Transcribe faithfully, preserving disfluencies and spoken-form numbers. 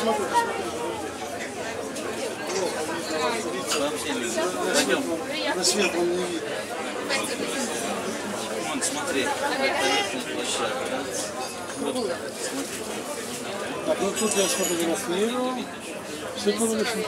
смотрю. Пойдем. На свет он не видно. Вон, смотри, это верхняя площадка, да? Вот, смотри. Так, ну тут я сфотографировал. Все получилось.